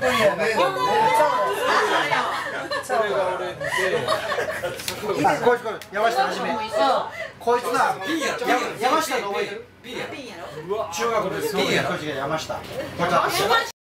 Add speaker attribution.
Speaker 1: 当にやね。
Speaker 2: それが俺で。
Speaker 1: こいつ山下はじめ。こいつな山下と覚えてる？中学の時の山下。